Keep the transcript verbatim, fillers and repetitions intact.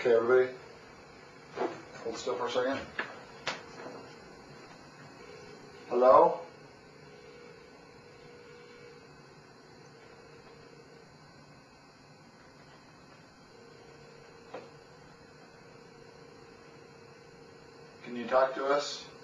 Okay, everybody, hold still for a second. Hello? Can you talk to us?